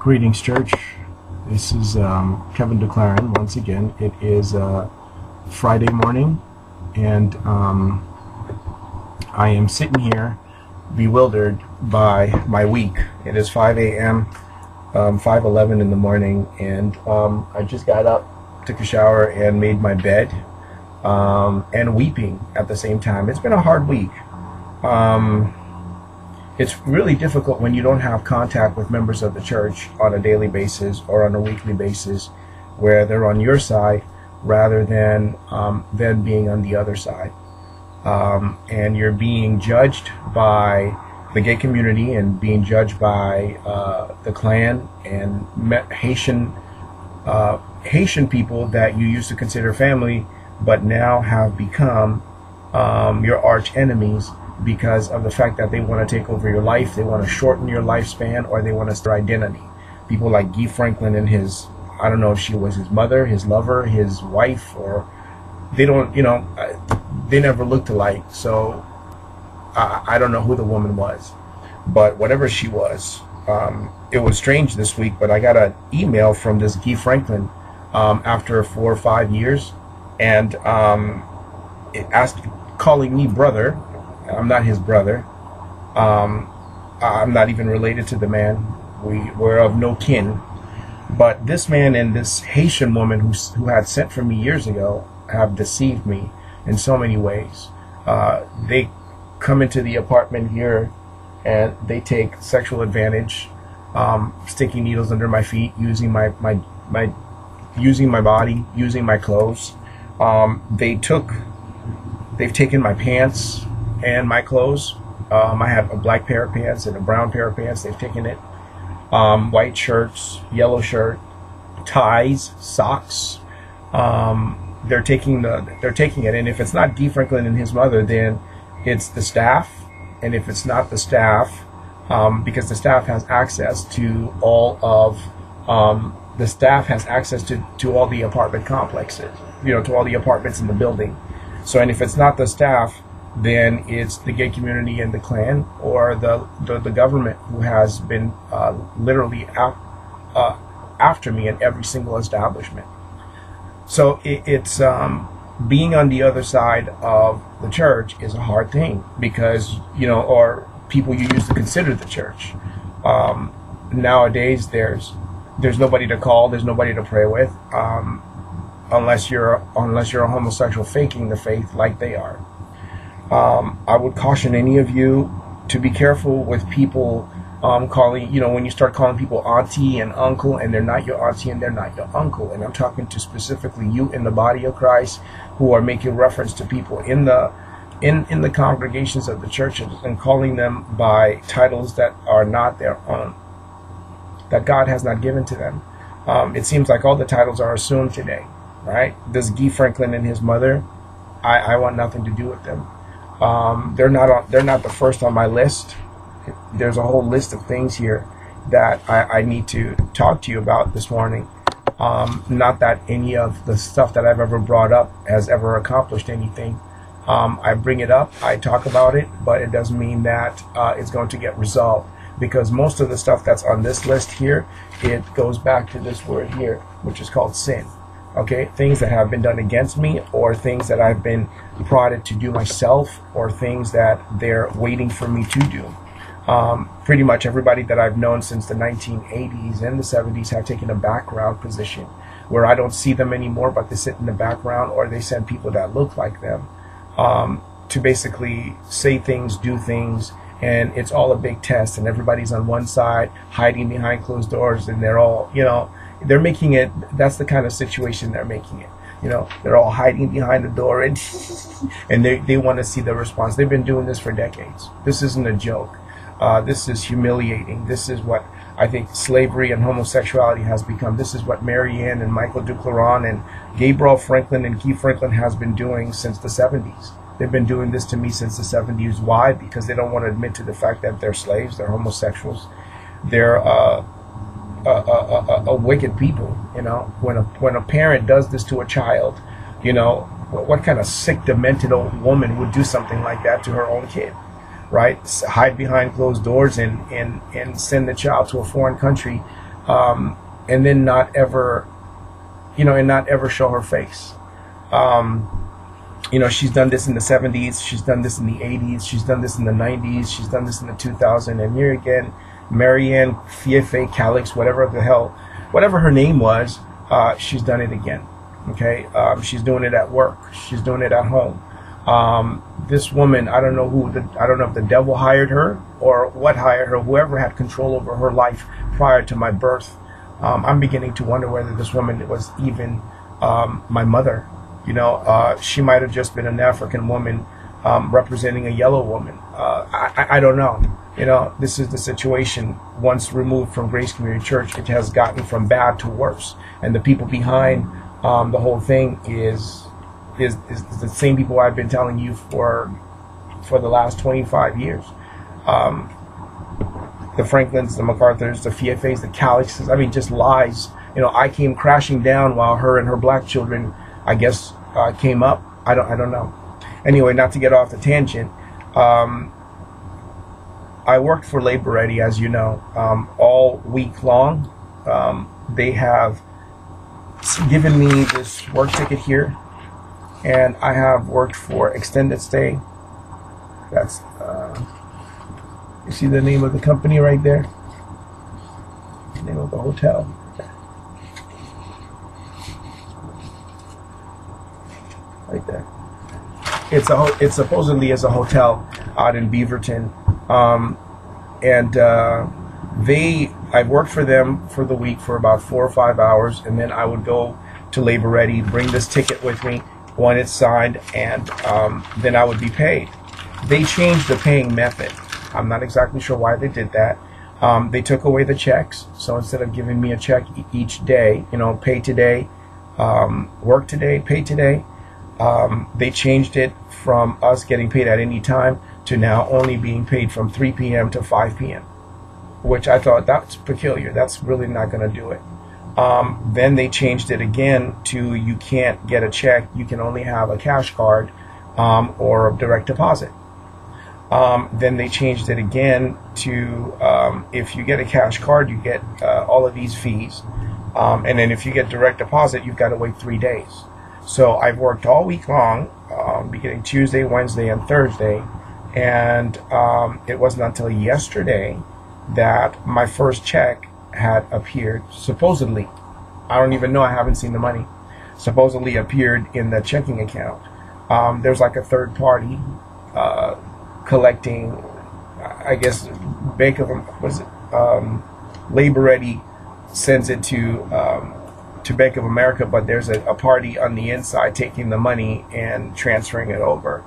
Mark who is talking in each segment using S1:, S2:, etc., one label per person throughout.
S1: Greetings, church. This is Kevin DeClaren once again. It is Friday morning, and I am sitting here bewildered by my week. It is 5 a.m., 5:11 in the morning, and I just got up, took a shower, and made my bed, and weeping at the same time. It's been a hard week. It's really difficult when you don't have contact with members of the church on a daily basis or on a weekly basis, where they're on your side rather than them being on the other side. And you're being judged by the gay community and being judged by the Klan and Haitian people that you used to consider family, but now have become your arch enemies, because of the fact that they want to take over your life, they want to shorten your lifespan, or they want to start identity. People like Guy Franklin and his, I don't know if she was his mother, his lover, his wife, or they don't, they never looked alike. So I don't know who the woman was, but whatever she was, it was strange this week. But I got an email from this Guy Franklin after 4 or 5 years, and it asked, calling me brother. I'm not his brother. I'm not even related to the man. We're of no kin. But this man and this Haitian woman who had sent for me years ago have deceived me in so many ways. They come into the apartment here and they take sexual advantage, sticking needles under my feet, using my body, using my clothes. They've taken my pants and my clothes. I have a black pair of pants and a brown pair of pants. They've taken it. White shirts, yellow shirt, ties, socks. They're taking it. And if it's not Guy Franklin and his mother, then it's the staff. And if it's not the staff, because the staff has access to all of to all the apartment complexes, to all the apartments in the building. So, and if it's not the staff, then it's the gay community and the Klan, or the government, who has been literally after me in every single establishment. So it's being on the other side of the church is a hard thing, because or people you used to consider the church. Nowadays there's nobody to call, there's nobody to pray with, unless you're a homosexual faking the faith like they are. I would caution any of you to be careful with people calling, when you start calling people auntie and uncle, and they're not your auntie and they're not your uncle. And I'm talking to specifically you in the body of Christ, who are making reference to people in the congregations of the churches and calling them by titles that are not their own, that God has not given to them. It seems like all the titles are assumed today, right? This Guy Franklin and his mother, I want nothing to do with them. They're not the first on my list. There's a whole list of things here that I need to talk to you about this morning. Not that any of the stuff that I've ever brought up has ever accomplished anything. I bring it up, I talk about it, but it doesn't mean that it's going to get resolved, because most of the stuff that's on this list here, it goes back to this word here, which is called sin. Okay, things that have been done against me, or things that I've been prodded to do myself, or things that they're waiting for me to do. Pretty much everybody that I've known since the 1980s and the 70s have taken a background position, where I don't see them anymore, but they sit in the background, or they send people that look like them to basically say things, do things, and it's all a big test, and everybody's on one side hiding behind closed doors, and they're all, they're making it, that's the kind of situation they're making it. They're all hiding behind the door, and they want to see the response. They've been doing this for decades. This isn't a joke. This is humiliating. This is what I think slavery and homosexuality has become. This is what Marianne and Michael Duclaron and Gabriel Franklin and Guy Franklin has been doing since the 70s. They've been doing this to me since the 70s. Why? Because they don't want to admit to the fact that they're slaves, they're homosexuals, they're a wicked people. When a parent does this to a child, what kind of sick, demented old woman would do something like that to her own kid? right? Hide behind closed doors and send the child to a foreign country and then not ever, and not ever show her face. She's done this in the 70s, she's done this in the 80s, she's done this in the 90s, she's done this in the 2000s, and here again, Marianne Fiefe Calix, whatever her name was, she's done it again. Okay, she's doing it at work, she's doing it at home. This woman, I don't know if the devil hired her or what hired her, whoever had control over her life prior to my birth. I'm beginning to wonder whether this woman was even my mother. She might have just been an African woman representing a yellow woman. I don't know. This is the situation. Once removed from Grace Community Church, it has gotten from bad to worse. And the people behind the whole thing is the same people I've been telling you for the last 25 years. The Franklins, the MacArthurs, the Fiefes, the Calixes, just lies. I came crashing down while her and her black children, I guess, came up. I don't know. Anyway, not to get off the tangent, I worked for Labor Ready, as you know, all week long. They have given me this work ticket here, and I have worked for extended stay. That's you see the name of the company right there, the name of the hotel. Right there. It supposedly is a hotel out in Beaverton, and I've worked for them for the week for about 4 or 5 hours, and then I would go to Labor Ready, bring this ticket with me when it's signed, and then I would be paid. They changed the paying method. I'm not exactly sure why they did that. They took away the checks, so instead of giving me a check each day, pay today, work today, pay today, they changed it from us getting paid at any time to now only being paid from 3 p.m. to 5 p.m., which I thought that's peculiar. That's really not going to do it. Then they changed it again to you can't get a check. You can only have a cash card or a direct deposit. Then they changed it again to if you get a cash card, you get all of these fees. And then if you get direct deposit, you've got to wait 3 days. So I've worked all week long, beginning Tuesday, Wednesday, and Thursday. And it wasn't until yesterday that my first check had appeared, supposedly. I don't even know, I haven't seen the money. Supposedly appeared in the checking account. There's like a third party collecting, I guess, Labor Ready sends it to Bank of America, but there's a party on the inside taking the money and transferring it over.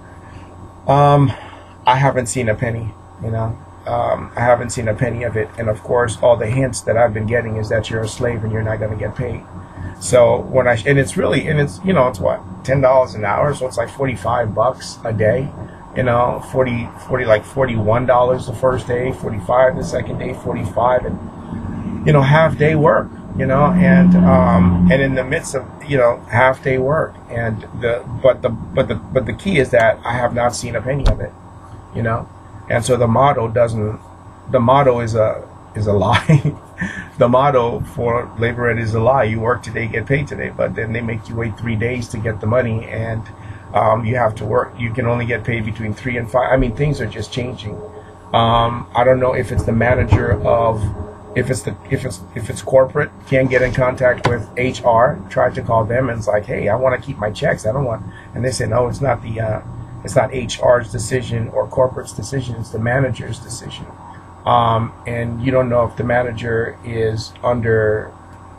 S1: I haven't seen a penny, I haven't seen a penny of it. And of course, all the hints that I've been getting is that you're a slave and you're not going to get paid. So it's what, $10 an hour. So it's like $45 a day, like $41 the first day, $45 the second day, $45, and, half day work, and in the midst of, half day work. And but the key is that I have not seen a penny of it, and so the motto is a lie. The motto for Labor Ready is a lie. You work today, get paid today, but then they make you wait 3 days to get the money, and you have to work. You can only get paid between 3 and 5. Things are just changing. I don't know if it's the manager of, if it's corporate, can't get in contact with HR. Tried to call them and it's like, hey, I want to keep my checks. I don't want, and they say no, it's not HR's decision or corporate's decision. It's the manager's decision. And you don't know if the manager is under,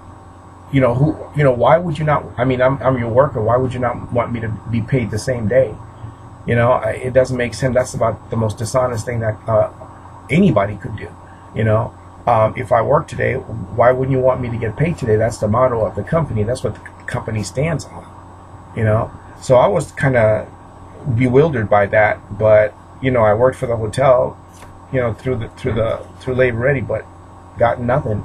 S1: why would you not, I'm your worker. Why would you not want me to be paid the same day? It doesn't make sense. That's about the most dishonest thing that anybody could do. If I work today, why wouldn't you want me to get paid today? That's the motto of the company. That's what the company stands on, So I was kind of bewildered by that, but, I worked for the hotel, through Labor Ready, but got nothing.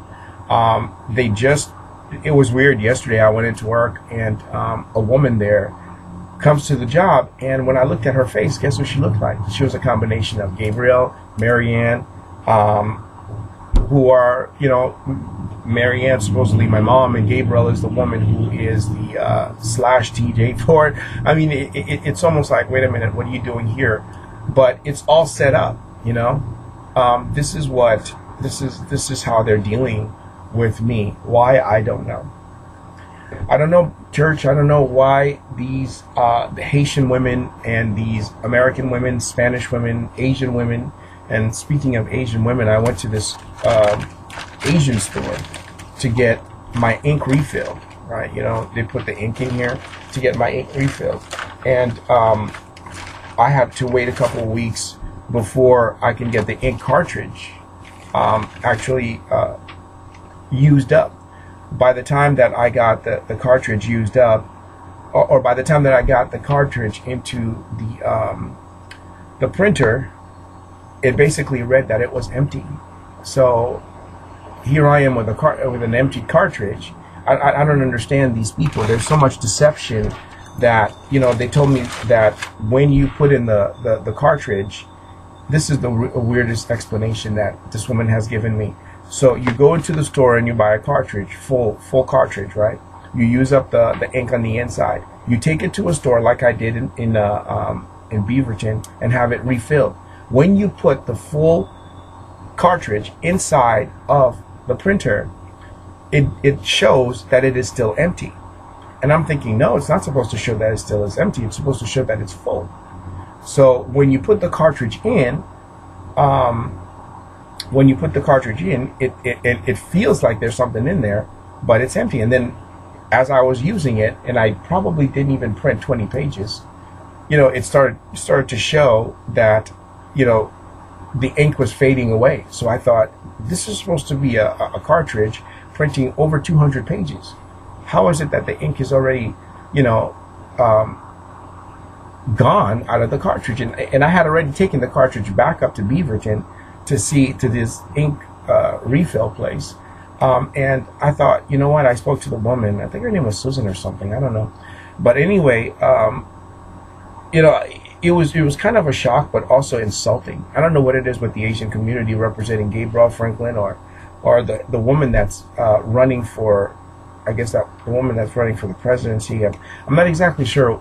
S1: It was weird. Yesterday I went into work and a woman there comes to the job, and when I looked at her face, guess what she looked like? She was a combination of Gabrielle, Marianne, who are, Marianne, supposedly my mom, and Gabriel is the woman who is the slash TJ for it. I mean, it's almost like, wait a minute, what are you doing here? But it's all set up, you know. This is how they're dealing with me. Why, I don't know. I don't know, church. I don't know why these the Haitian women and these American women, Spanish women, Asian women. And speaking of Asian women, I went to this Asian store to get my ink refilled. Right, you know, they put the ink in here to get my ink refilled, and I had to wait a couple of weeks before I can get the ink cartridge actually used up. By the time that I got the cartridge used up, or by the time that I got the cartridge into the printer, it basically read that it was empty. So here I am with with an empty cartridge. I don't understand these people. There's so much deception that, you know, they told me that when you put in the cartridge, this is the weirdest explanation that this woman has given me. So you go into the store and you buy a cartridge, full cartridge, right? You use up the ink on the inside. You take it to a store like I did in Beaverton and have it refilled. When you put the full cartridge inside of the printer, it shows that it is still empty. And I'm thinking, no, it's not supposed to show that it still is empty. It's supposed to show that it's full. So when you put the cartridge in, it feels like there's something in there, but it's empty. And then as I was using it, and I probably didn't even print 20 pages, you know, it started to show that, you know, the ink was fading away. So I thought, this is supposed to be a cartridge printing over 200 pages. How is it that the ink is already, you know, gone out of the cartridge? And I had already taken the cartridge back up to Beaverton to this ink refill place. And I thought, you know what? I spoke to the woman. I think her name was Susan or something. I don't know. But anyway, you know, it was kind of a shock, but also insulting. I don't know what it is with the Asian community representing Gabriel Franklin or the woman that's running for, I guess that the woman that's running for the presidency. I'm not exactly sure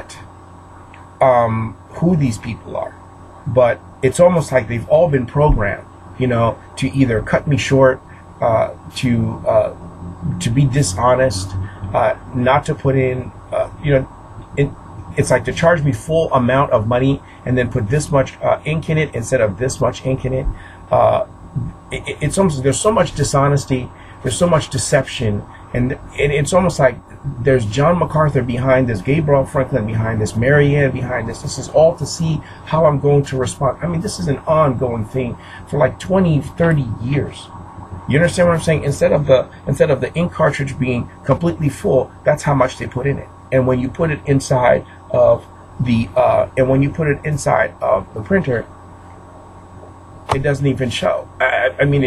S1: who these people are, but it's almost like they've all been programmed, you know, to either cut me short, to be dishonest, not to put in, you know, it's like to charge me full amount of money and then put this much ink in it instead of this much ink in it. It's almost, there's so much dishonesty, there's so much deception, and it's almost like there's John MacArthur behind this, Gabriel Franklin behind this, Marianne behind this. This is all to see how I'm going to respond. I mean, this is an ongoing thing for like 20, 30 years. You understand what I'm saying? Instead of the ink cartridge being completely full, that's how much they put in it. And when you put it inside of the printer, it doesn't even show. I mean,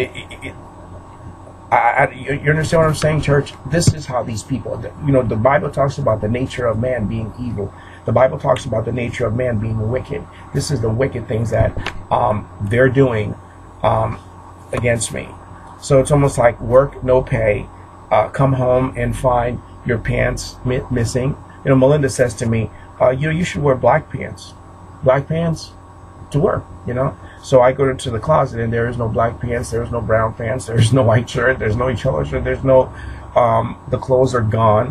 S1: you understand what I'm saying, church? This is how these people, you know, the Bible talks about the nature of man being evil. The Bible talks about the nature of man being wicked. This is the wicked things that they're doing against me. So it's almost like work, no pay, come home and find your pants missing. You know, Melinda says to me, you know, you should wear black pants to work, you know. So I go to the closet and there is no black pants, there is no brown pants, there is no white shirt, there's no yellow shirt, there's no, the clothes are gone.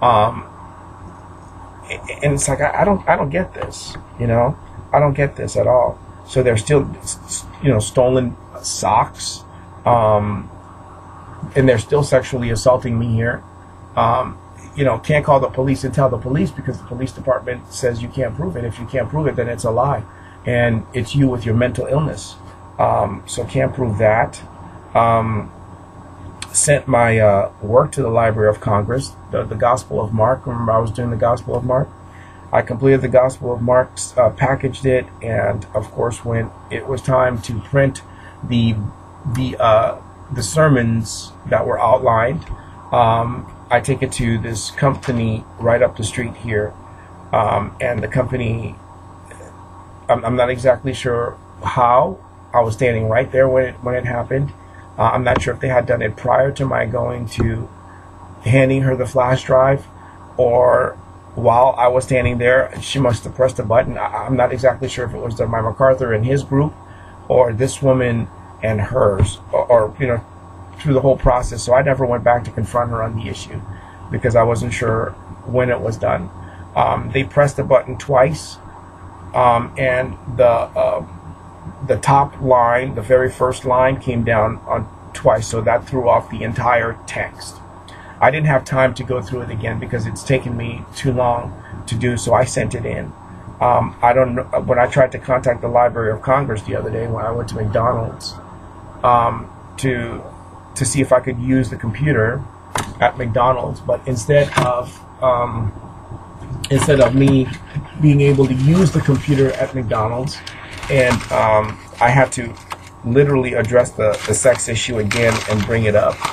S1: And it's like, I don't get this, you know, I don't get this at all. So they're still, you know, stolen socks, and they're still sexually assaulting me here. You know, can't call the police and tell the police because the police department says you can't prove it. If you can't prove it, then it's a lie. And it's you with your mental illness. So can't prove that. Sent my work to the Library of Congress, the Gospel of Mark. Remember, I was doing the Gospel of Mark. I completed the Gospel of Mark, packaged it, and of course, when it was time to print the sermons that were outlined, I take it to this company right up the street here, and the company, I'm not exactly sure how. I was standing right there when it happened. I'm not sure if they had done it prior to my going to handing her the flash drive, or while I was standing there. She must have pressed a button. I'm not exactly sure if it was my MacArthur and his group, or this woman and hers, or you know, through the whole process. So I never went back to confront her on the issue because I wasn't sure when it was done. They pressed the button twice, and the top line, the very first line, came down on twice, so that threw off the entire text. I didn't have time to go through it again because it's taken me too long to do, so I sent it in. I don't know, when I tried to contact the Library of Congress the other day when I went to McDonald's to see if I could use the computer at McDonald's, but instead of me being able to use the computer at McDonald's, and I had to literally address the sex issue again and bring it up,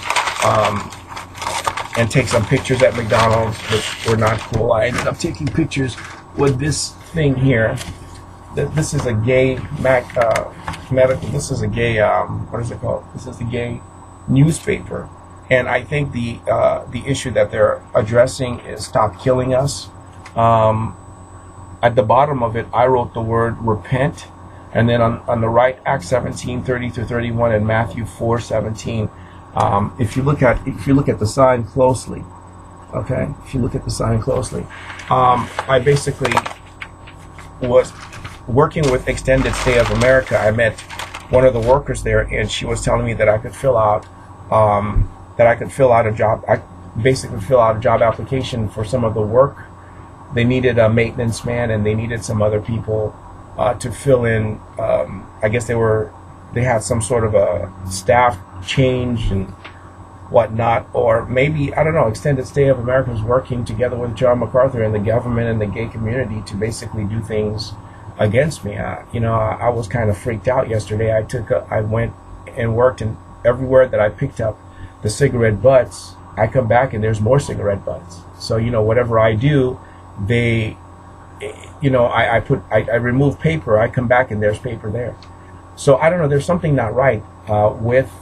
S1: and take some pictures at McDonald's, which were not cool. I ended up taking pictures with this thing here. This is a gay medical. This is a gay what is it called? This is the gay newspaper, and I think the issue that they're addressing is "Stop Killing Us." At the bottom of it, I wrote the word repent, and then on the right, Acts 17:30-31 and Matthew 4:17. If you look at the sign closely, okay. If you look at the sign closely, I basically was working with Extended Stay of America. I met one of the workers there, and she was telling me that I could fill out a job. I basically fill out a job application for some of the work. They needed a maintenance man, and they needed some other people to fill in. I guess they had some sort of a staff change and whatnot, or maybe, I don't know, Extended Stay of America was working together with John MacArthur and the government and the gay community to basically do things against me. I was kind of freaked out yesterday. I went and worked, and everywhere that I picked up the cigarette butts, I come back and there's more cigarette butts. So, whatever I do, they, I remove paper, I come back and there's paper there. So I don't know, there's something not right with,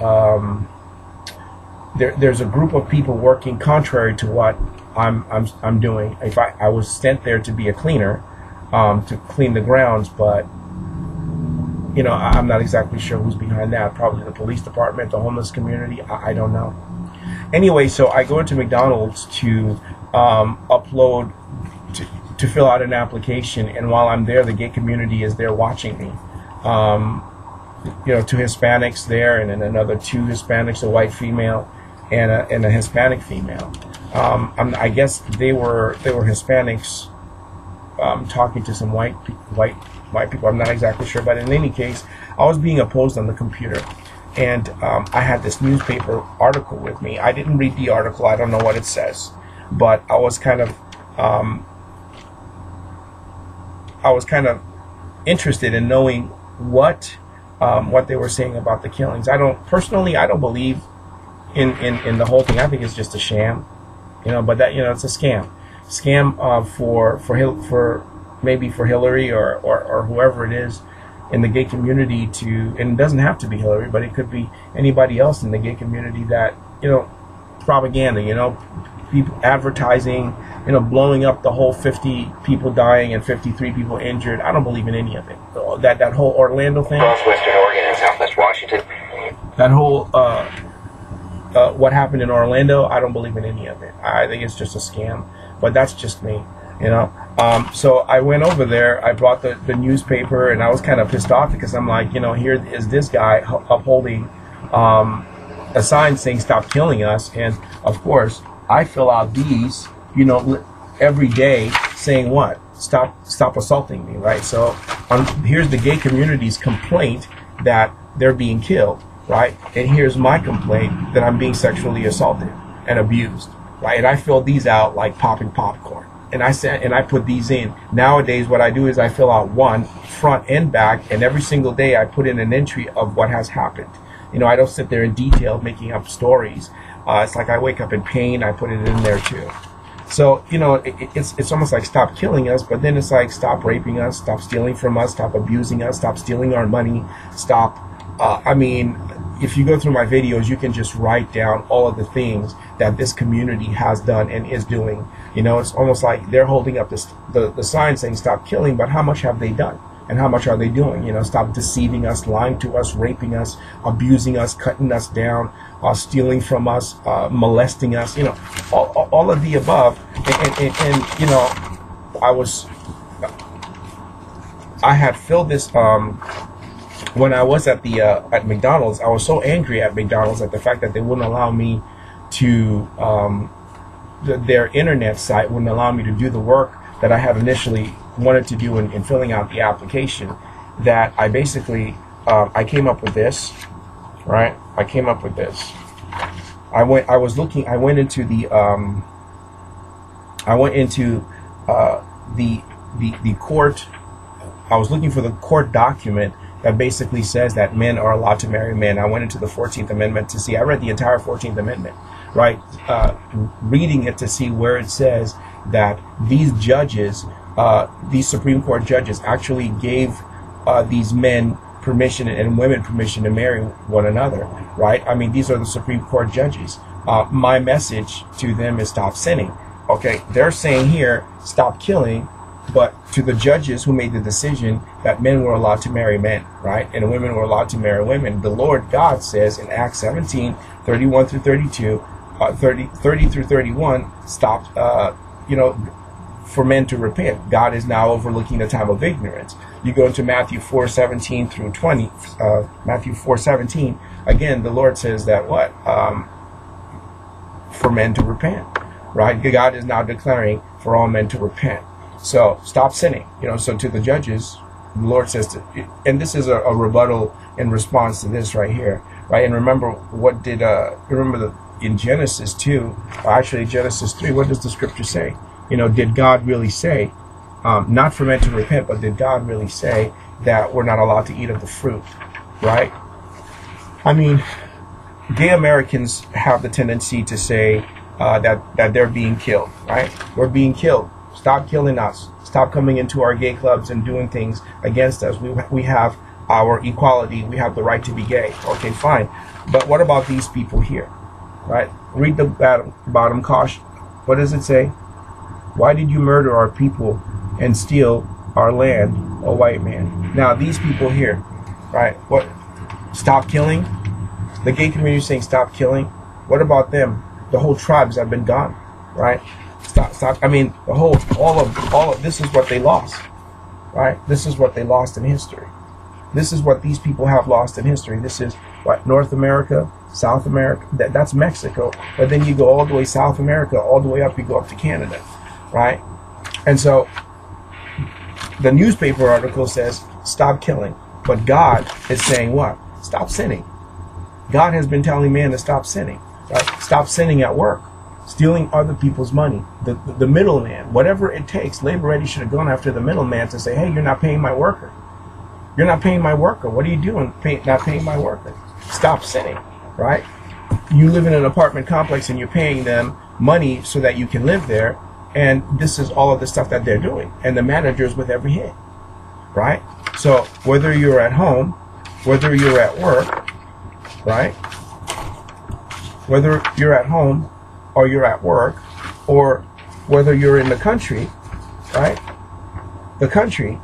S1: there's a group of people working contrary to what I'm doing. If I was sent there to be a cleaner, to clean the grounds, but I'm not exactly sure who's behind that. Probably the police department, the homeless community, I don't know. Anyway, so I go into McDonald's to upload, to fill out an application, and while I'm there, the gay community is there watching me. Two Hispanics there, and then another two Hispanics, a white female and a Hispanic female. I guess they were Hispanics talking to some white people. I'm not exactly sure, but in any case, I was being opposed on the computer, and I had this newspaper article with me. I didn't read the article. I don't know what it says, but I was kind of interested in knowing what they were saying about the killings. I don't believe in the whole thing. I think it's just a sham, but that, it's a scam for maybe for Hillary or whoever it is in the gay community and it doesn't have to be Hillary, but it could be anybody else in the gay community that, propaganda, people advertising, blowing up the whole 50 people dying and 53 people injured. I don't believe in any of it. That whole Orlando thing.
S2: Northwestern Oregon and Southwest Washington.
S1: That whole what happened in Orlando, I don't believe in any of it. I think it's just a scam. But that's just me, So I went over there. I brought the newspaper, and I was kind of pissed off because I'm like, here is this guy upholding a sign saying "Stop killing us," and of course I fill out these, every day saying what? Stop assaulting me, right? So here's the gay community's complaint that they're being killed, right? And here's my complaint that I'm being sexually assaulted and abused, right? And I fill these out like popping popcorn. And I put these in. Nowadays, what I do is I fill out one front and back, and every single day I put in an entry of what has happened. I don't sit there in detail making up stories. It's like I wake up in pain, I put it in there too. So, it's almost like stop killing us, but then it's like stop raping us, stop stealing from us, stop abusing us, stop stealing our money, stop, if you go through my videos, you can just write down all of the things that this community has done and is doing. You know, it's almost like they're holding up the sign saying stop killing, but how much have they done? And how much are they doing? You know, stop deceiving us, lying to us, raping us, abusing us, cutting us down, stealing from us, molesting us, you know, all of the above. And you know, I had filled this, when I was at McDonald's. I was so angry at McDonald's at the fact that they wouldn't allow me to, their internet site wouldn't allow me to do the work that I had initially wanted to do in filling out the application, that I basically, I came up with this, right? I came up with this. I went into the court. I was looking for the court document that basically says that men are allowed to marry men. I went into the 14th Amendment to see. I read the entire 14th Amendment, right? Reading it to see where it says that these judges, these Supreme Court judges, actually gave these men permission and women permission to marry one another, right? I mean, these are the Supreme Court judges. My message to them is stop sinning. Okay, they're saying here, stop killing, but to the judges who made the decision that men were allowed to marry men, right? And women were allowed to marry women. The Lord God says in Acts 17, 31 through 32, 30 through 31, stop, you know, for men to repent. God is now overlooking the time of ignorance. You go into Matthew 4:17 through 20, Matthew 4:17, again, the Lord says that what? For men to repent, right? God is now declaring for all men to repent. So stop sinning, you know. So to the judges, the Lord says to, and this is a rebuttal in response to this right here, right? And remember, what did in Genesis 2, or actually Genesis 3, what does the scripture say? You know, did God really say, not for men to repent, but did God really say that we're not allowed to eat of the fruit, right? I mean, gay Americans have the tendency to say that they're being killed, right? We're being killed. Stop killing us. Stop coming into our gay clubs and doing things against us. We have our equality. We have the right to be gay. Okay, fine. But what about these people here, right? Read the bottom caution. What does it say? Why did you murder our people and steal our land, O white man? Now, these people here, right? What? Stop killing? The gay community is saying stop killing. What about them? The whole tribes have been gone, right? Stop. I mean, all of this is what they lost, right? This is what they lost in history. This is what these people have lost in history. This is what North America, South America. That's Mexico. But then you go all the way South America, all the way up. You go up to Canada, right? And so the newspaper article says stop killing, but God is saying what? Stop sinning. God has been telling man to stop sinning, right? Stop sinning at work. Stealing other people's money, the middleman, whatever it takes. Labor Ready should have gone after the middleman to say, hey, you're not paying my worker. You're not paying my worker. What are you doing not paying my worker? Stop sinning, right? You live in an apartment complex and you're paying them money so that you can live there, and this is all of the stuff that they're doing. And the manager's with every hit, right? So whether you're at home, whether you're at work, right? Whether you're at home, or you're at work, or whether you're in the country, right? The country,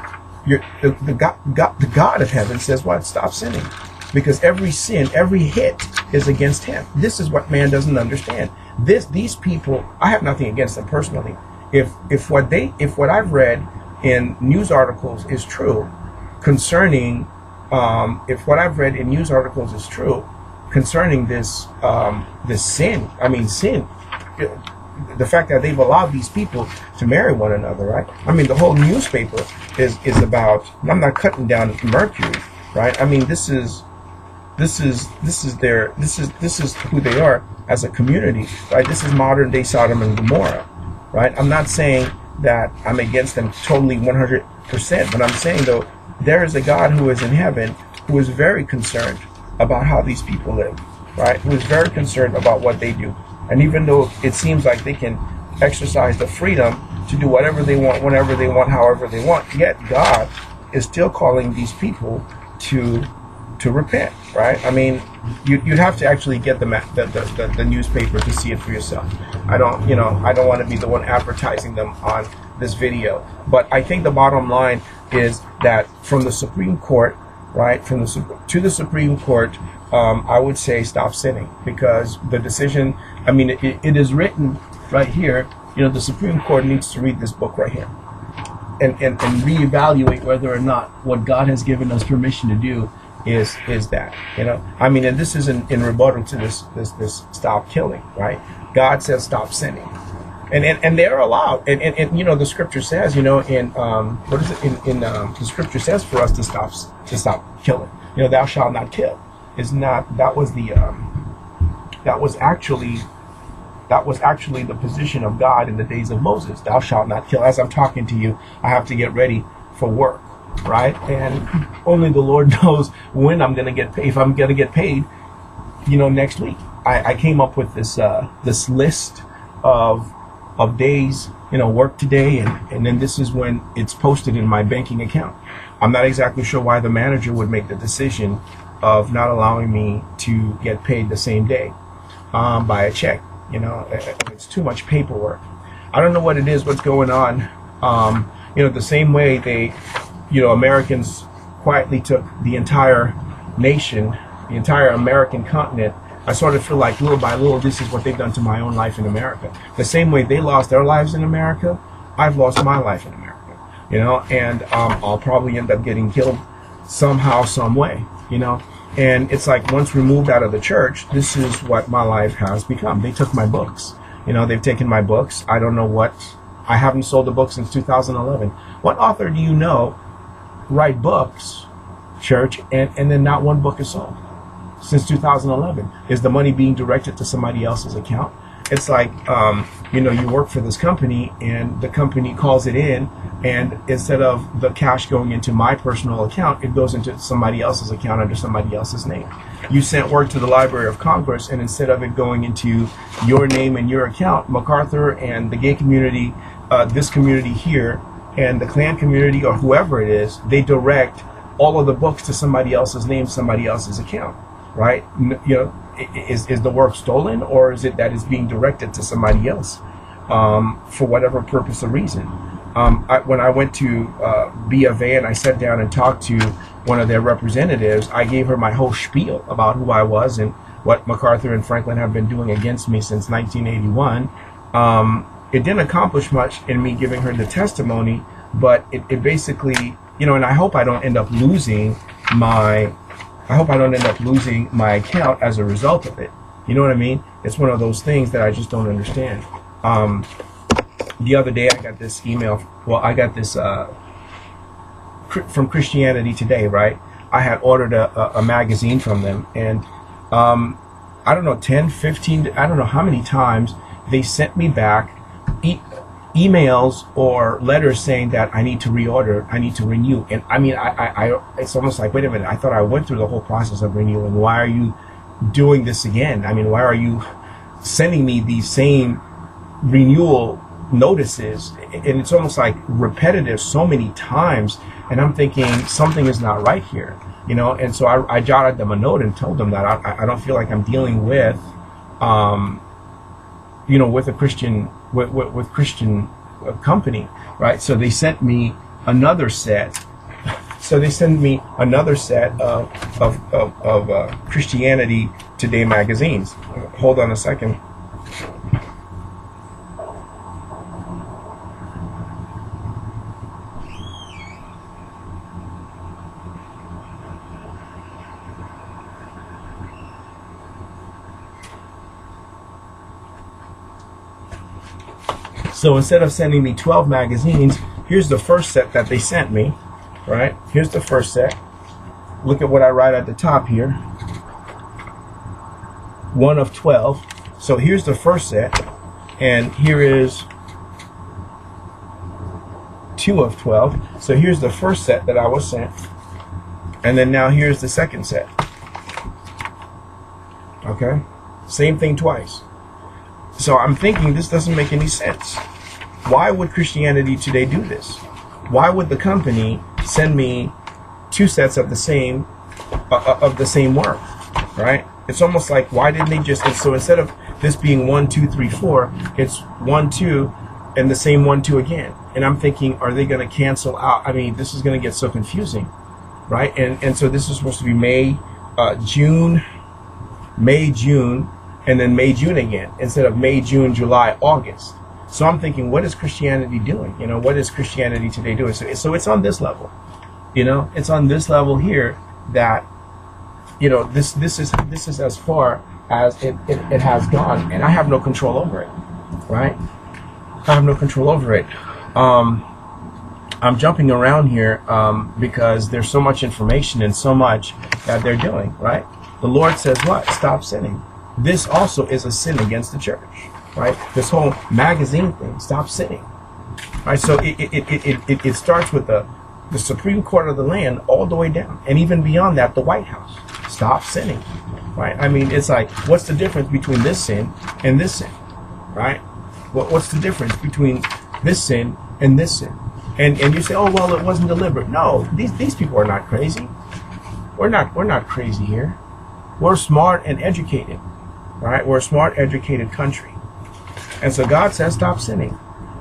S1: the God of heaven says what? Stop sinning. Because every sin, every hit is against him. This is what man doesn't understand. These people, I have nothing against them personally. If what I've read in news articles is true concerning, if what I've read in news articles is true, concerning this sin, I mean sin, the fact that they've allowed these people to marry one another, right? I mean, the whole newspaper is about. I'm not cutting down Mercury, right? I mean, this is who they are as a community, right? This is modern day Sodom and Gomorrah, right? I'm not saying that I'm against them totally 100%, but I'm saying though there is a God who is in heaven who is very concerned about how these people live, right? Who is very concerned about what they do. And even though it seems like they can exercise the freedom to do whatever they want, whenever they want, however they want, yet God is still calling these people to to repent, right? I mean, you'd have to actually get the newspaper to see it for yourself. I don't want to be the one advertising them on this video, but I think the bottom line is that from the Supreme Court, right, to the Supreme Court, I would say stop sinning, because the decision, I mean, it is written right here. The Supreme Court needs to read this book right here and reevaluate whether or not what God has given us permission to do is that, I mean, and this is in rebuttal to this stop killing, right? God says stop sinning, and they're allowed, and the scripture says, in what is it in the scripture says for us to stop killing. Thou shalt not kill is not, that was actually the position of God in the days of Moses. Thou shalt not kill. As I'm talking to you, I have to get ready for work, right? And only the Lord knows when I'm going to get paid. If I'm going to get paid, next week. I came up with this list of days, work today, and then this is when it's posted in my banking account. I'm not exactly sure why the manager would make the decision of not allowing me to get paid the same day by a check. It's too much paperwork. I don't know what it is, what's going on. The same way they, Americans quietly took the entire nation, the entire American continent. I sort of feel like little by little, this is what they've done to my own life in America. The same way they lost their lives in America, I've lost my life in America, and I'll probably end up getting killed somehow, some way, And it's like, once removed out of the church, this is what my life has become. They took my books. They've taken my books. I don't know what. I haven't sold a book since 2011. What author do you know write books, church, and then not one book is sold since 2011? Is the money being directed to somebody else's account? It's like, you work for this company, and the company calls it in, and instead of the cash going into my personal account, it goes into somebody else's account under somebody else's name. You sent word to the Library of Congress, and instead of it going into your name and your account, MacArthur and the gay community, this community here, and the Klan community, or whoever it is, they direct all of the books to somebody else's name, somebody else's account, right? Is the work stolen, or is it that it's being directed to somebody else for whatever purpose or reason? When I went to B of A and I sat down and talked to one of their representatives, I gave her my whole spiel about who I was and what MacArthur and Franklin have been doing against me since 1981. It didn't accomplish much in me giving her the testimony, but it basically, and I hope I don't end up losing my account as a result of it. You know what I mean? It's one of those things that I just don't understand. The other day I got this email. Well, I got this from Christianity Today, right? I had ordered a magazine from them, and I don't know, 10, 15, I don't know how many times they sent me back emails or letters saying that I need to reorder, I need to renew. And I mean, I it's almost like, wait a minute, I thought I went through the whole process of renewing. Why are you doing this again? I mean, why are you sending me these same renewal notices? And it's almost like repetitive so many times, and I'm thinking something is not right here, and so I jotted them a note and told them that I don't feel like I'm dealing with with a Christian with Christian company, right? So they sent me another set. So they sent me another set of Christianity Today magazines. Hold on a second. So instead of sending me 12 magazines, here's the first set that they sent me, right? Here's the first set. Look at what I write at the top here. 1 of 12. So here's the first set, and here is 2 of 12. So here's the first set that I was sent, and then now here's the second set. Okay? Same thing twice. So I'm thinking this doesn't make any sense. Why would Christianity Today do this? Why would the company send me 2 sets of the same of the same word, right? It's almost like, why didn't they just, and so instead of this being 1, 2, 3, 4, it's 1, 2, and the same 1, 2 again. And I'm thinking, are they going to cancel out? I mean, this is going to get so confusing, right? And so this is supposed to be May, June, and then May, June again, instead of May, June, July, August. So I'm thinking, what is Christianity doing? You know, what is Christianity today doing? So it's on this level, you know, it's on this level here that, you know, this is as far as it has gone, and I have no control over it, right? I have no control over it. I'm jumping around here because there's so much information and so much that they're doing, right? The Lord says what? Stop sinning. This also is a sin against the church, right? This whole magazine thing, stop sinning, right? So it starts with the Supreme Court of the land all the way down, and even beyond that, the White House. Stop sinning, right? I mean, it's like, what's the difference between this sin and this sin, right? What's the difference between this sin and this sin? And you say, oh, well, it wasn't deliberate. No, these people are not crazy. We're not crazy here. We're smart and educated, right? We're a smart, educated country. And so God says, stop sinning.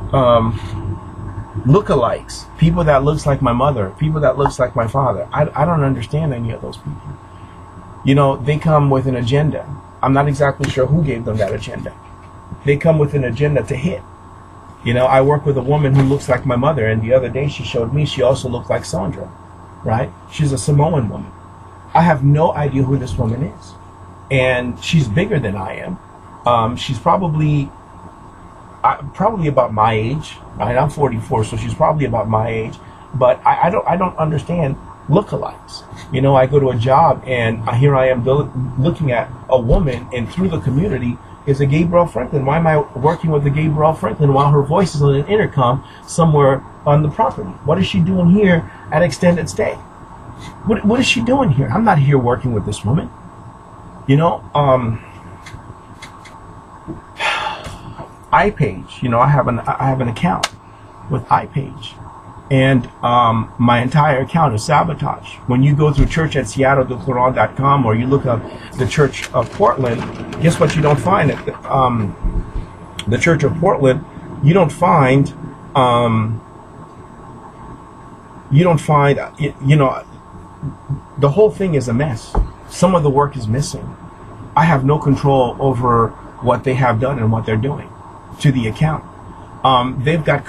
S1: Lookalikes, people that looks like my mother, people that looks like my father. I don't understand any of those people. You know, they come with an agenda. I'm not exactly sure who gave them that agenda. They come with an agenda to hit. You know, I work with a woman who looks like my mother, and the other day she showed me she also looked like Sandra, right? She's a Samoan woman. I have no idea who this woman is. And she's bigger than I am. She's probably about my age, right? I'm 44, so she's probably about my age. But I don't understand lookalikes. You know, I go to a job and here I am looking at a woman, and through the community is a Gabrielle Franklin. Why am I working with the Gabrielle Franklin while her voice is on an intercom somewhere on the property? What is she doing here at extended stay? What is she doing here? I'm not here working with this woman. You know, iPage. You know, I have an account with iPage, and my entire account is sabotaged. When you go through church@seattledeclaron.com, or you look up the Church of Portland, guess what? You don't find it. The Church of Portland. You don't find. You know, the whole thing is a mess. Some of the work is missing. I have no control over what they have done and what they're doing to the account. They've got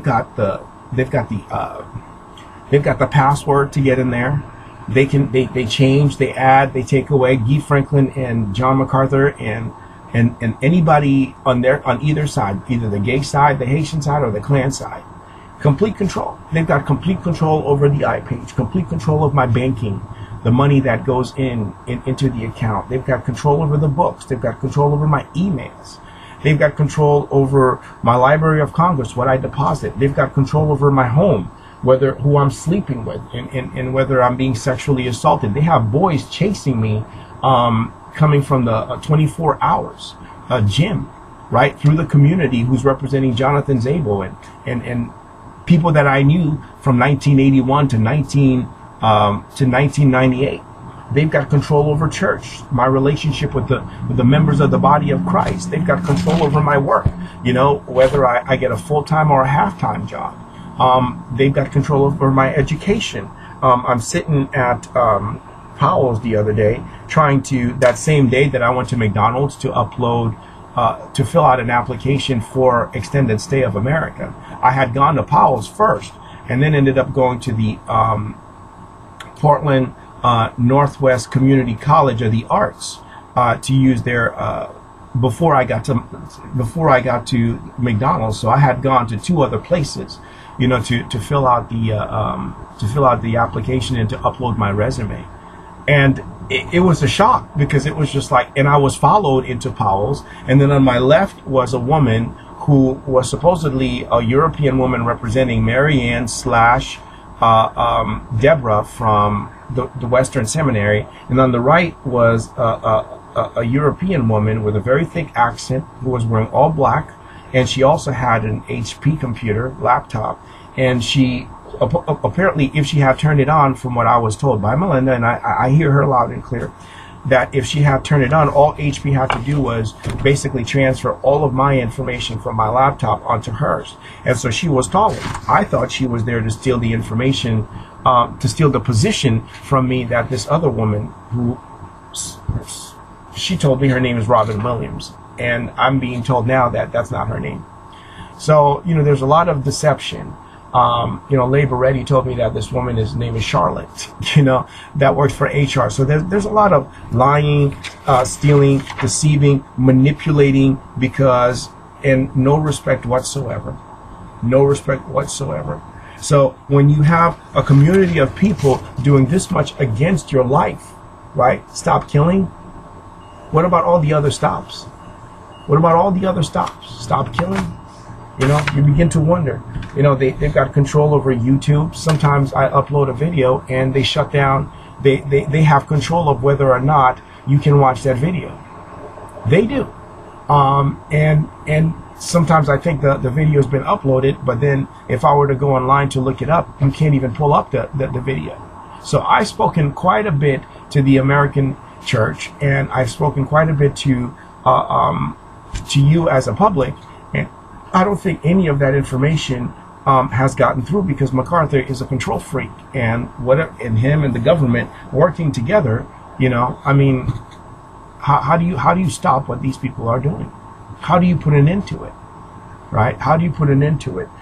S1: the password to get in there. They change, they add, they take away. Guy Franklin and John MacArthur and anybody on either side, either the gay side, the Haitian side, or the Klan side. Complete control. They've got complete control over the iPage, complete control of my banking, the money that goes into the account. They've got control over the books. They've got control over my emails. They've got control over my Library of Congress, what I deposit. They've got control over my home, who I'm sleeping with, and whether I'm being sexually assaulted. They have boys chasing me, coming from the 24 hours gym, right, through the community, who's representing Jonathan Zabel and people that I knew from 1981 to 1998. They've got control over church, my relationship with the members of the body of Christ. They've got control over my work, you know, whether I get a full-time or a half-time job. They've got control over my education. I'm sitting at Powell's the other day, that same day that I went to McDonald's to fill out an application for Extended Stay of America. I had gone to Powell's first, and then ended up going to the Portland Northwest Community College of the Arts to use their before I got to McDonald's. So I had gone to two other places, you know, to fill out the application and to upload my resume. And it was a shock, because it was just like, and I was followed into Powell's, and then on my left was a woman who was supposedly a European woman representing Marianne / Deborah from the Western Seminary, and on the right was a European woman with a very thick accent who was wearing all black, and she also had an HP computer laptop, and she apparently, if she had turned it on, from what I was told by Melinda, and I hear her loud and clear, that if she had turned it on, all HP had to do was basically transfer all of my information from my laptop onto hers. And so she was stalling. I thought she was there to steal the information, to steal the position from me that this other woman, who she told me her name is Robin Williams, and I'm being told now that that's not her name. So, there's a lot of deception. Labor Ready told me that this woman's name is Charlotte, that works for HR. So there's a lot of lying, stealing, deceiving, manipulating, and no respect whatsoever. No respect whatsoever. So when you have a community of people doing this much against your life, right? Stop killing. What about all the other stops? What about all the other stops? Stop killing. You begin to wonder. They've got control over YouTube. Sometimes I upload a video and they shut down. They have control of whether or not you can watch that video. They do. And sometimes I think the video's been uploaded, but then if I were to go online to look it up, you can't even pull up the video. So I've spoken quite a bit to the American church, and I've spoken quite a bit to you as a public, and I don't think any of that information has gotten through, because MacArthur is a control freak, and him and the government working together. How do you stop what these people are doing? How do you put an end to it? Right? How do you put an end to it?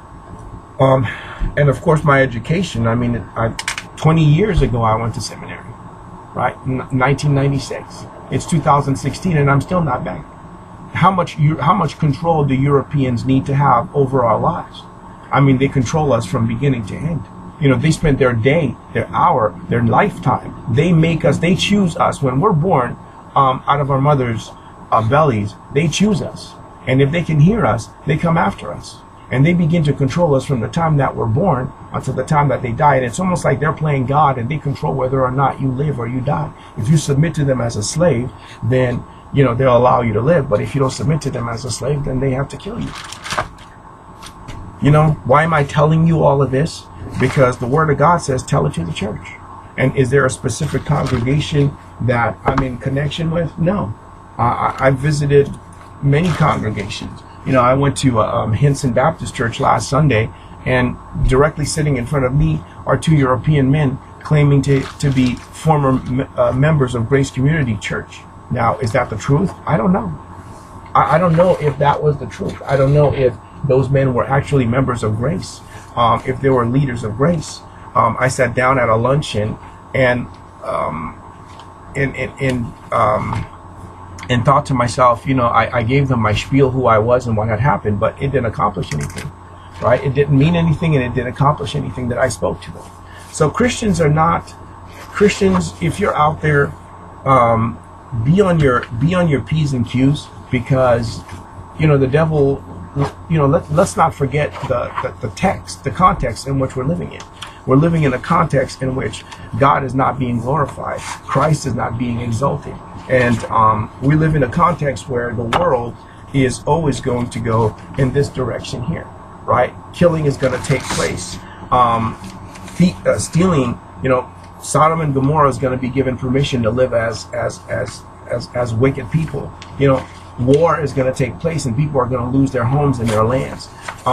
S1: And of course, my education. 20 years ago, I went to seminary. Right? 1996. It's 2016, and I'm still not back. How much control do Europeans need to have over our lives? They control us from beginning to end. They spend their day, their hour, their lifetime. They make us, they choose us. When we're born out of our mother's bellies, they choose us. And if they can hear us, they come after us. And they begin to control us from the time that we're born until the time that they die. And it's almost like they're playing God, and they control whether or not you live or you die. If you submit to them as a slave, then they'll allow you to live. But if you don't submit to them as a slave, then they have to kill you. Why am I telling you all of this? Because the Word of God says, tell it to the church. And is there a specific congregation that I'm in connection with? No. I've visited many congregations. I went to Hinson Baptist Church last Sunday, and directly sitting in front of me are two European men claiming to be former members of Grace Community Church. Now, is that the truth? I don't know. I don't know if that was the truth. I don't know if those men were actually members of Grace, if they were leaders of Grace. I sat down at a luncheon and thought to myself, I gave them my spiel, who I was and what had happened, but it didn't accomplish anything, right? It didn't mean anything, and it didn't accomplish anything that I spoke to them. So Christians, if you're out there, be on your P's and Q's, because the devil, let's not forget the text, the context in which we're living in. We're living in a context in which God is not being glorified, Christ is not being exalted, and we live in a context where the world is always going to go in this direction here, right? Killing is going to take place. Stealing, Sodom and Gomorrah is going to be given permission to live as wicked people. War is going to take place, and people are going to lose their homes and their lands.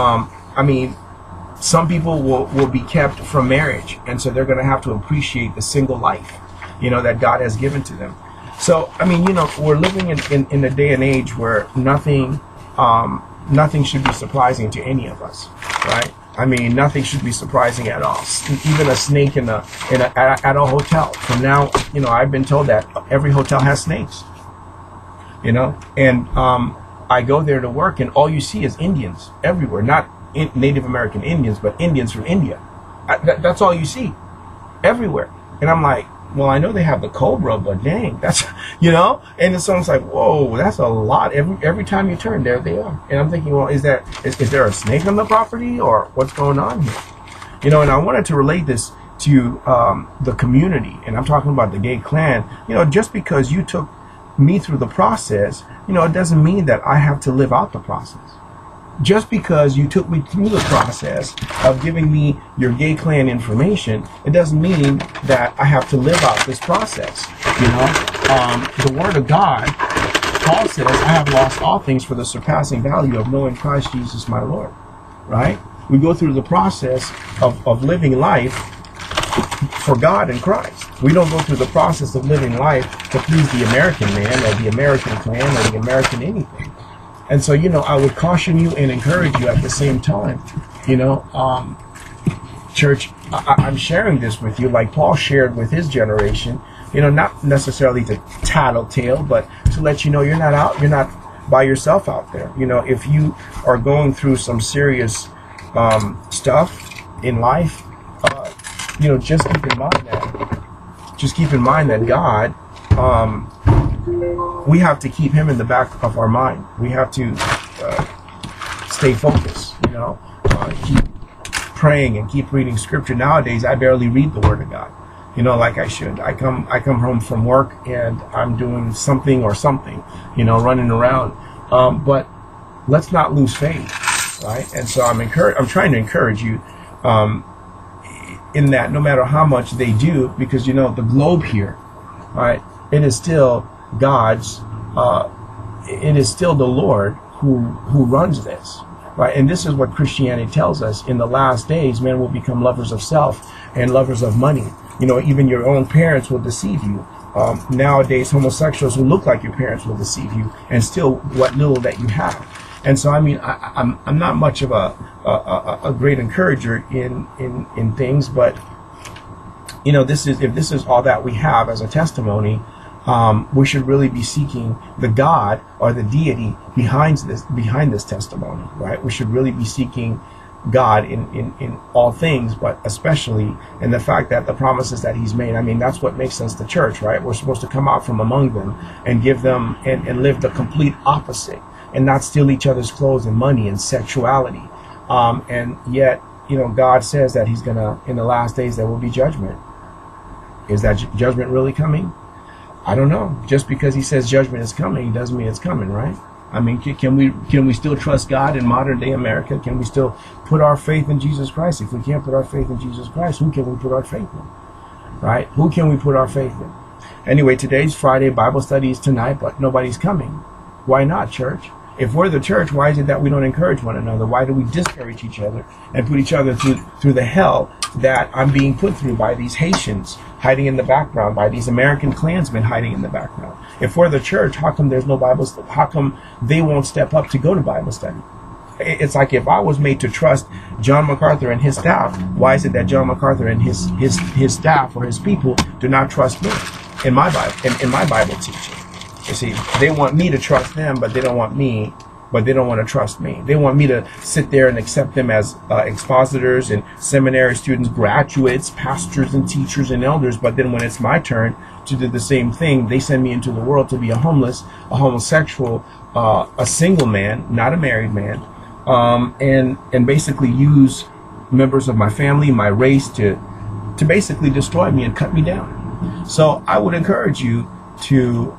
S1: Some people will be kept from marriage, and so they're going to have to appreciate the single life, that God has given to them. So, we're living in a day and age where nothing should be surprising to any of us, right? Nothing should be surprising at all. Even a snake at a hotel. From now, I've been told that every hotel has snakes. And I go there to work, and all you see is Indians everywhere. Not Native American Indians, but Indians from India. That's all you see everywhere. And I'm like, well, I know they have the cobra, but dang, that's, and it's almost like, whoa, that's a lot. Every time you turn, there they are. And I'm thinking, well, is there a snake on the property, or what's going on here? And I wanted to relate this to the community, and I'm talking about the gay clan. Just because you took me through the process, it doesn't mean that I have to live out the process. just because you took me through the process of giving me your gay clan information, it doesn't mean that I have to live out this process. You know, the Word of God, Paul says, I have lost all things for the surpassing value of knowing Christ Jesus my Lord. Right? We go through the process of living life for God and Christ. We don't go through the process of living life to please the American man or the American clan or the American anything. And so, you know, I would caution you and encourage you at the same time. You know, church, I'm sharing this with you like Paul shared with his generation, you know, not necessarily to tattletale, but to let you know you're not by yourself out there. You know, if you are going through some serious stuff in life, you know, just keep in mind that God, we have to keep him in the back of our mind. We have to stay focused, you know, keep praying and keep reading scripture. Nowadays, I barely read the Word of God, you know, like I should. I come home from work and I'm doing something, you know, running around. But let's not lose faith, right? And so I'm trying to encourage you in that no matter how much they do, because, you know, the globe here, right, it is still God's, it is still the Lord who runs this, right? And this is what Christianity tells us. In the last days, men will become lovers of self and lovers of money. You know, even your own parents will deceive you. Nowadays, homosexuals who look like your parents will deceive you and steal what little that you have. And so, I mean, I'm not much of a great encourager in things, but, you know, if this is all that we have as a testimony, we should really be seeking the God or the deity behind this testimony, right? We should really be seeking God in all things, but especially in the fact that the promises that he's made. I mean, that's what makes us the church, right? We're supposed to come out from among them and give them and live the complete opposite and not steal each other's clothes and money and sexuality. And yet, you know, God says that he's gonna, in the last days, there will be judgment. Is that judgment really coming? I don't know. Just because he says judgment is coming doesn't mean it's coming, right? I mean, can we still trust God in modern day America? Can we still put our faith in Jesus Christ? If we can't put our faith in Jesus Christ, who can we put our faith in? Right? Who can we put our faith in? Anyway, today's Friday. Bible study is tonight, but nobody's coming. Why not, church? If we're the church, why is it that we don't encourage one another? Why do we discourage each other and put each other through the hell that I'm being put through by these Haitians hiding in the background, by these American Klansmen hiding in the background? If we're the church, how come there's no Bible study? How come they won't step up to go to Bible study? It's like if I was made to trust John MacArthur and his staff, why is it that John MacArthur and his staff or his people do not trust me in my Bible teaching? You see, they want me to trust them, but they don't want to trust me. They want me to sit there and accept them as expositors and seminary students, graduates, pastors and teachers and elders. But then when it's my turn to do the same thing, they send me into the world to be a homosexual, a single man, not a married man, and basically use members of my family, my race, to basically destroy me and cut me down. So I would encourage you to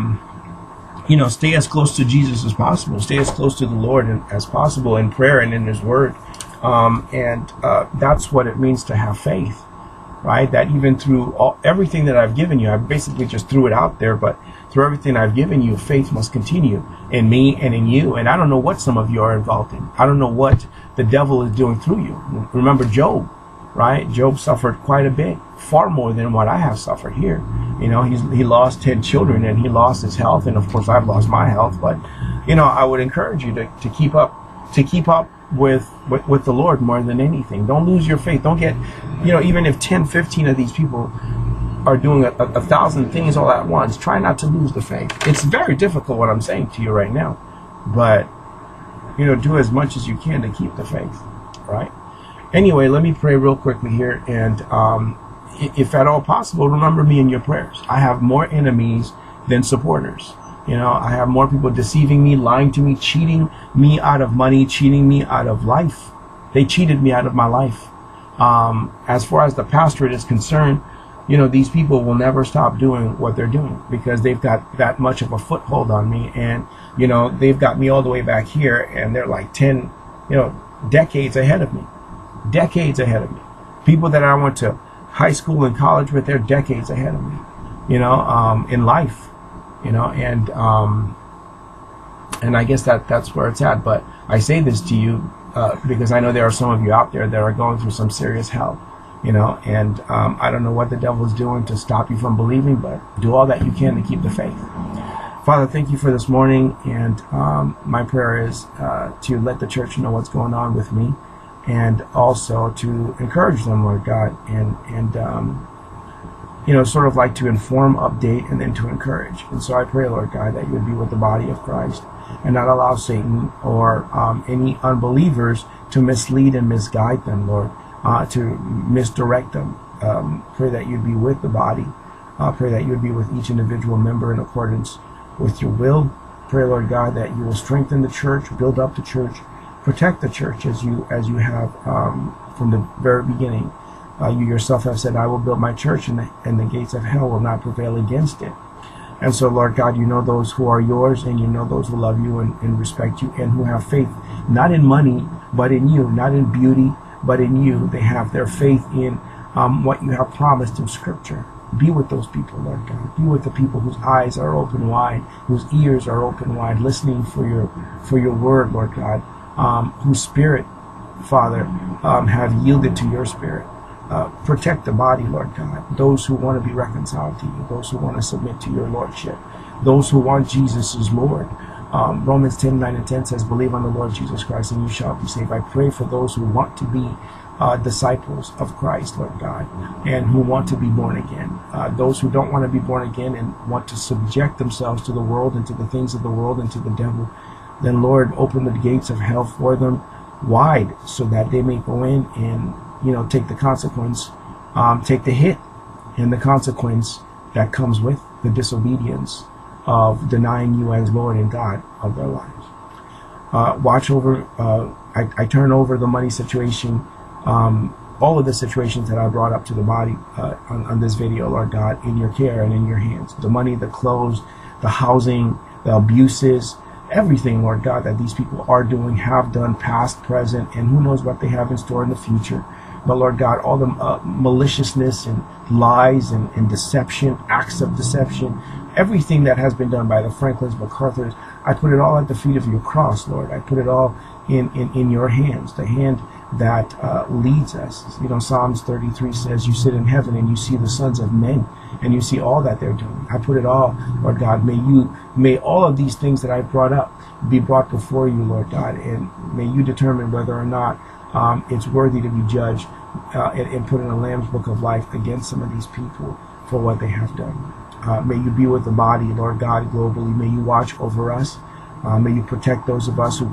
S1: you know, stay as close to Jesus as possible, stay as close to the Lord as possible in prayer and in his word, and that's what it means to have faith, right? That even through everything that I've given you, I basically just threw it out there, but through everything I've given you, faith must continue in me and in you. And I don't know what some of you are involved in. I don't know what the devil is doing through you. Remember Job, right? Job suffered quite a bit, far more than what I have suffered here. You know, he lost 10 children and he lost his health, and of course I've lost my health. But, you know, I would encourage you to keep up with the Lord more than anything. Don't lose your faith. Don't get, you know, even if 10, 15 of these people are doing a 1,000 things all at once, try not to lose the faith. It's very difficult what I'm saying to you right now, but, you know, do as much as you can to keep the faith, right? Anyway, let me pray real quickly here, and if at all possible, remember me in your prayers. I have more enemies than supporters. You know, I have more people deceiving me, lying to me, cheating me out of money, cheating me out of life. They cheated me out of my life. As far as the pastorate is concerned, these people will never stop doing what they're doing because they've got that much of a foothold on me. And, they've got me all the way back here, and they're like 10, decades ahead of me. Decades ahead of me. People that I went to high school and college with, they're decades ahead of me, in life, and I guess that's where it's at. But I say this to you because I know there are some of you out there that are going through some serious hell, and I don't know what the devil's doing to stop you from believing, but do all that you can to keep the faith. Father, thank you for this morning, and my prayer is to let the church know what's going on with me, and also to encourage them, Lord God, and sort of like to inform, update, and then to encourage. And so I pray, Lord God, that you would be with the body of Christ and not allow Satan or any unbelievers to mislead and misguide them, Lord, to misdirect them. Pray that you'd be with the body. Pray that you would be with each individual member in accordance with your will. Pray, Lord God, that you will strengthen the church, build up the church, protect the church as you have from the very beginning. You yourself have said, I will build my church, and the gates of hell will not prevail against it. And so, Lord God, you know those who are yours, and you know those who love you and respect you, and who have faith, not in money, but in you, not in beauty, but in you. They have their faith in what you have promised in Scripture. Be with those people, Lord God. Be with the people whose eyes are open wide, whose ears are open wide, listening for your word, Lord God, whose spirit, Father, have yielded to your spirit. Protect the body, Lord God. Those who want to be reconciled to you, those who want to submit to your lordship, those who want Jesus as Lord. Romans 10:9-10 says, believe on the Lord Jesus Christ and you shall be saved. I pray for those who want to be disciples of Christ, Lord God, and who want to be born again. Those who don't want to be born again and want to subject themselves to the world and to the things of the world and to the devil, then, Lord, open the gates of hell for them wide so that they may go in and take the consequence, take the hit and the consequence that comes with the disobedience of denying you as Lord and God of their lives. Watch over, I turn over the money situation, all of the situations that I brought up to the body on this video, Lord God, in your care and in your hands. The money, the clothes, the housing, the abuses, everything, Lord God, that these people are doing, have done, past, present, and who knows what they have in store in the future. But Lord God, all the maliciousness and lies and deception, acts of deception, everything that has been done by the Franklins, MacArthurs, I put it all at the feet of your cross, Lord. I put it all in your hands, the hand that leads us. Psalms 33 says, you sit in heaven and you see the sons of men and you see all that they're doing. I put it all, Lord God. May all of these things that I brought up be brought before you, Lord God, and may you determine whether or not it's worthy to be judged and put in the Lamb's Book of Life against some of these people for what they have done. May you be with the body, Lord God, globally. May you watch over us. May you protect those of us who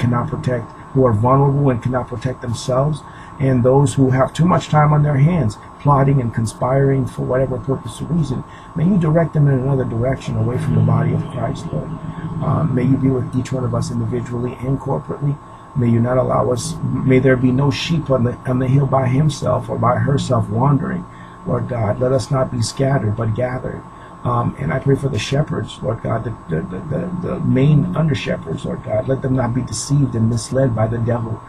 S1: are vulnerable and cannot protect themselves, and those who have too much time on their hands, plotting and conspiring for whatever purpose or reason. May you direct them in another direction away from the body of Christ, Lord. May you be with each one of us individually and corporately. May you not allow us, may there be no sheep on the hill by himself or by herself wandering, Lord God. Let us not be scattered, but gathered. And I pray for the shepherds, Lord God, the main under shepherds, Lord God. Let them not be deceived and misled by the devil.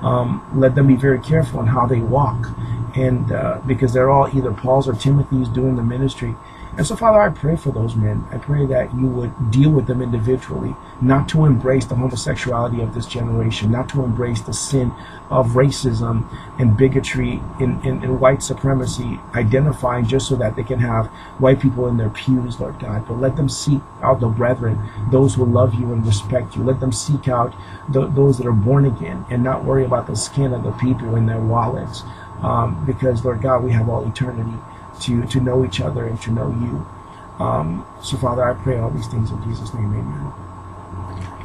S1: Let them be very careful in how they walk, and because they're all either Paul's or Timothy's doing the ministry. And so, Father, I pray for those men. I pray that you would deal with them individually, not to embrace the homosexuality of this generation, not to embrace the sin of racism and bigotry and white supremacy, identifying just so that they can have white people in their pews, Lord God. But let them seek out the brethren, those who love you and respect you. Let them seek out those that are born again and not worry about the skin of the people in their wallets. Because, Lord God, we have all eternity to know each other and to know you. So, Father, I pray all these things in Jesus' name, amen.